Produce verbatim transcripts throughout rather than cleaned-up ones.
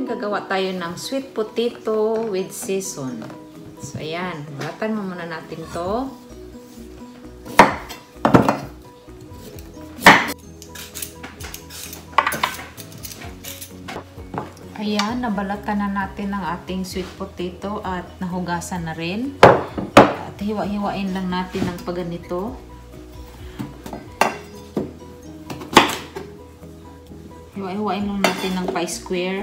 gagawa tayo ng sweet potato with season. So, ayan. Balatan mo muna natin to. Ayan, nabalatan na natin ang ating sweet potato at nahugasan na rin. At hiwa-hiwain lang natin ng paganito. Hiwa-hiwain lang natin ng pie square.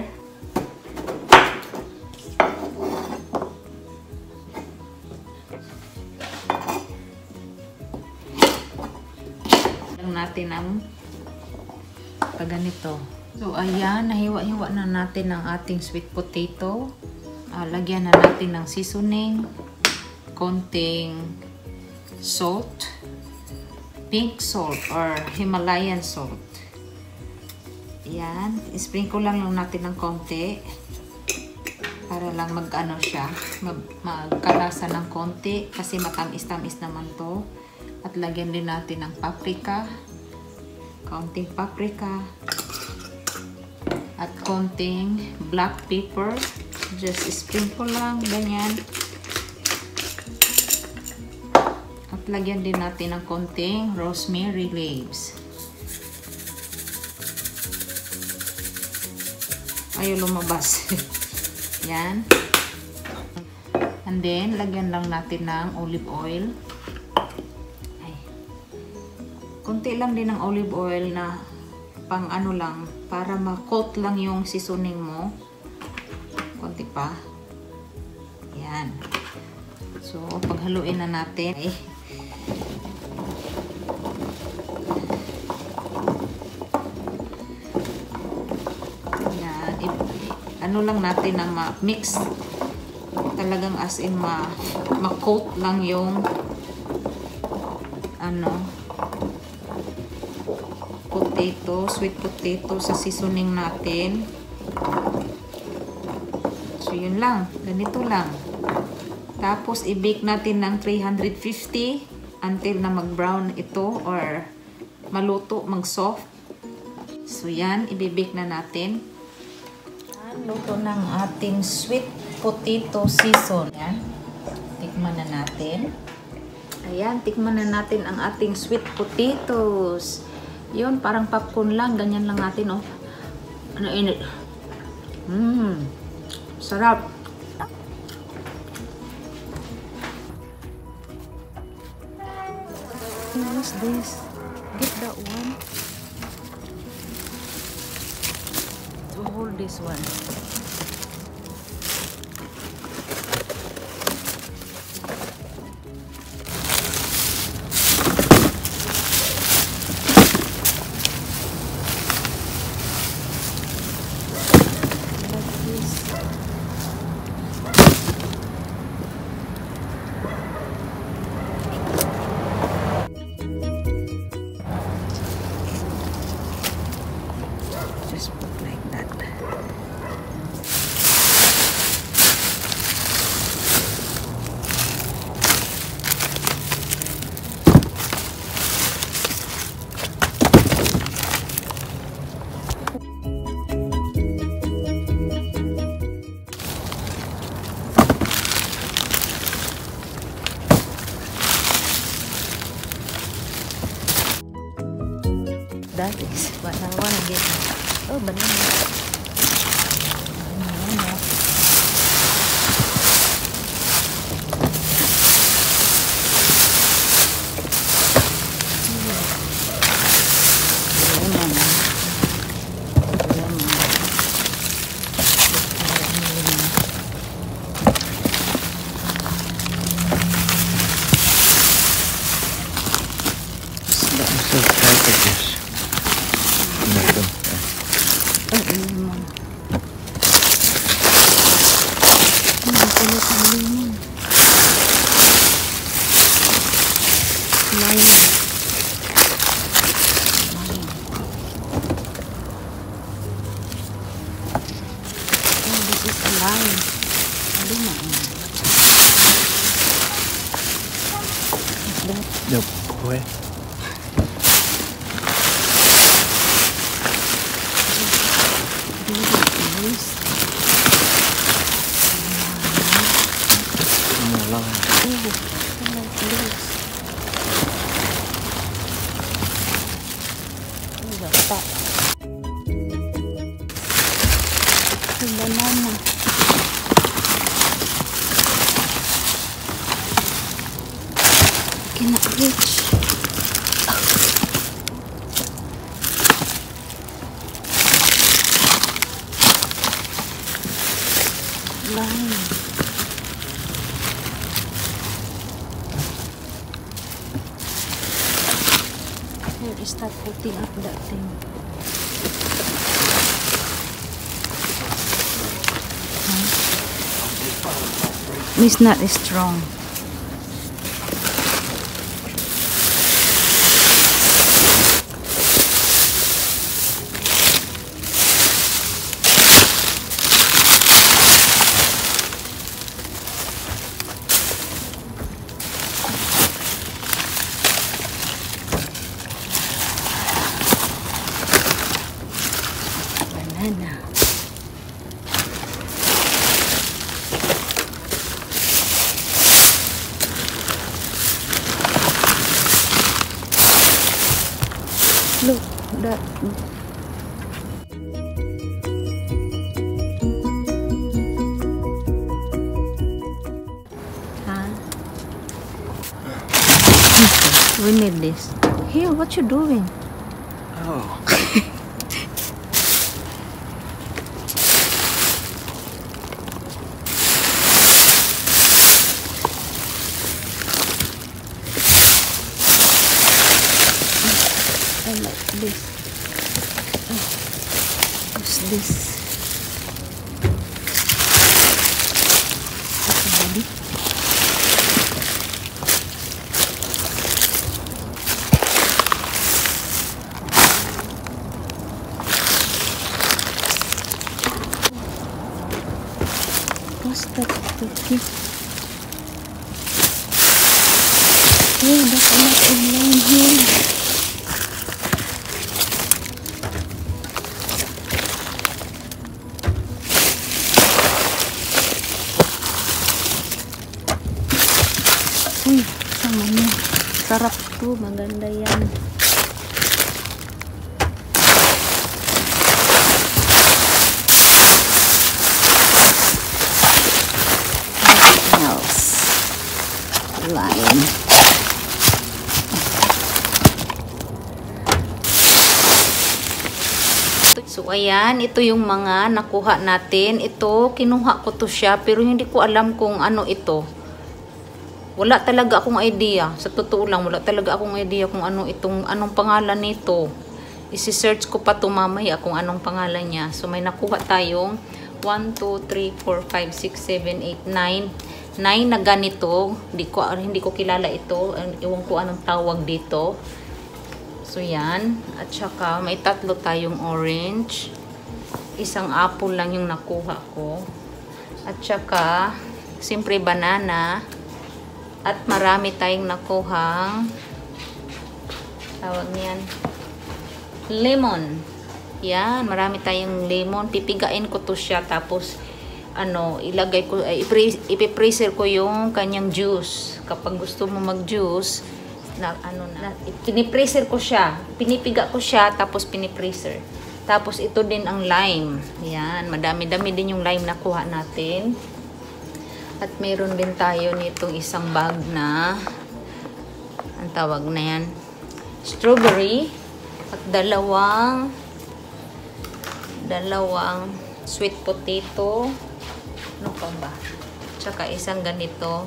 Lang natin ang paganito. So, ayan, nahiwa-hiwa na natin ang ating sweet potato. Uh, lagyan na natin ng seasoning, konting salt, pink salt or Himalayan salt. Ayan, sprinkle lang lang natin ng konti para lang mag-ano siya, mag magkalasa ng konti kasi matamis-tamis naman to. At lagyan din natin ng paprika, konting paprika. At konting black pepper. Just sprinkle lang, ganyan. At lagyan din natin ng konting rosemary leaves. Ayaw lumabas. Yan. And then, lagyan lang natin ng olive oil. Ay. Konti lang din ng olive oil na pang ano lang, para ma-coat lang yung seasoning mo. Konti pa. Yan. So, paghaluin na natin. Ay. Yan. I ano lang natin na ma-mix. Talagang as in ma-coat lang yung ano, potato, sweet potato sa seasoning natin. So, yun lang. Ganito lang. Tapos, i-bake natin ng three hundred fifty until na mag-brown ito or maluto, mag-soft. So, yan. I-bake na natin. Luto ng ating sweet potato season. Yan. Tikman na natin. Ayan. Tikman na natin ang ating sweet potatoes. Yun, parang popcorn lang. Ganyan lang natin, oh. Ano, init. Mmm. Sarap. What's this? Get that one. To hold this one. Just put like that. That is what I want to get. Oh, banana. Banana. So tight like this. No, boy. This line. Ew, oh my goodness. Oh, bata. Yung banana. I cannot reach. Line. Here is start putting up that thing. Hmm? It's not strong. Banana. Look, that. Huh? We need this. Here, what you doing? Oh. I like this. Oh, what's this? Okay, buddy. What's that? Okay. Oh, that's a lot of line here. Uy, sama niya. Sarap to. Maganda yan. What else? Lime. So, ayan. Ito yung mga nakuha natin. Ito, kinuha ko to siya. Pero hindi ko alam kung ano ito. Wala talaga akong idea. Sa totoo lang, wala talaga akong idea kung ano itong, anong pangalan nito. Isi-search ko pa ito mamaya kung anong pangalan niya. So, may nakuha tayong one, two, three, four, five, six, seven, eight, nine. nine na ganito. Hindi ko, hindi ko kilala ito. Iwan ko anong tawag dito. So, yan. At saka, may tatlo tayong orange. Isang apple lang yung nakuha ko. At saka, siyempre banana. At marami tayong nakuhang tawag niyan lemon. Yan, marami tayong lemon. Pipigain ko to siya tapos ano, ilagay ko ay ipi-freezer ko yung kanyang juice. Kapag gusto mo mag-juice na ano na, pini-freezer ko siya. Pinipiga ko siya tapos pini-freezer. Tapos ito din ang lime. Yan, madami-dami din yung lime na kuha natin. At mayroon din tayo nitong isang bag na ang tawag na yan strawberry at dalawang dalawang sweet potato. Ano pa ba? Tsaka isang ganito.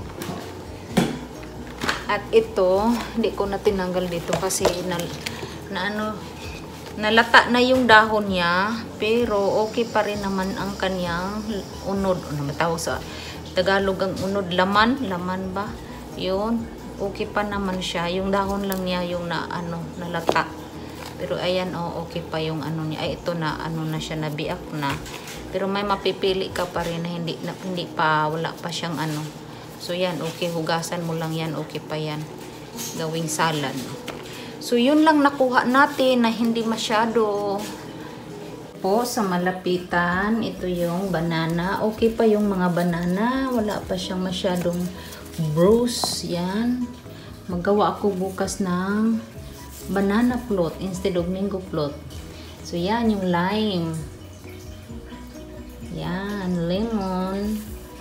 At ito, hindi ko na tinanggal dito kasi na, na ano, nalata na yung dahon niya, pero okay pa rin naman ang kanyang unod. Ano matawag sa Tagalog ang unod? Laman? Laman ba? Yun. Okay pa naman siya. Yung dahon lang niya yung na, ano, nalata. Pero ayan, oh, okay pa yung ano niya. Ay, ito na, ano na siya, nabiak na. Pero may mapipili ka pa rin na hindi, na, hindi pa, wala pa siyang ano. So, yan, okay. Hugasan mo lang yan. Okay pa yan. Gawing salad. So, yun lang nakuha natin na hindi masyado po sa malapitan. Ito yung banana. Okay pa yung mga banana. Wala pa siyang masyadong bruise. Yan. Maggawa ako bukas ng banana float instead of mango float. So, yan yung lime. Yan, lemon.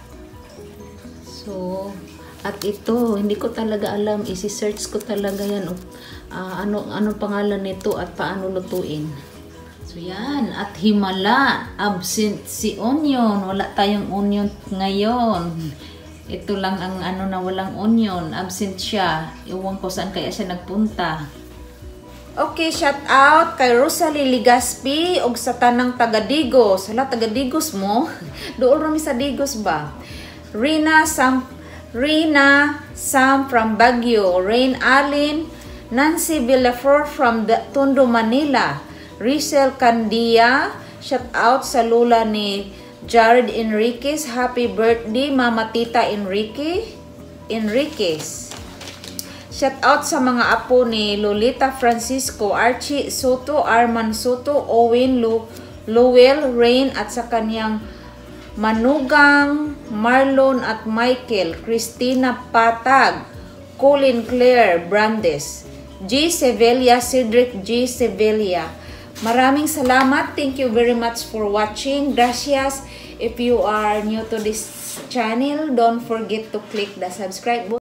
So, at ito, hindi ko talaga alam. Isi-search ko talaga yan. Uh, ano, ano pangalan nito at paano lutuin. So, yan. At himala. Absent si onion. Wala tayong onion ngayon. Ito lang ang ano na walang onion. Absent siya. Iwan ko saan kaya siya nagpunta. Okay, shout out kay Rosalie Ligaspi og sa tanang taga-Digos. Hala, taga-Digos mo? Doon rami sa Digos ba? Rina Sam Rina Sam from Baguio. Rain Alin. Nancy Villafor from the Tondo, Manila. Rizal Candia. Shout out sa lula ni Jared Enriquez. Happy birthday, Mama Tita Enrique. Enriquez. Shout out sa mga apo ni Lolita Francisco, Archie Soto, Arman Soto, Owen Lu Lowell Rain at sa kanyang manugang Marlon at Michael, Christina Patag, Colin Claire Brandes, G. Sevilla, Cedric G. Sevilla. Maraming salamat. Thank you very much for watching. Gracias. If you are new to this channel, don't forget to click the subscribe button.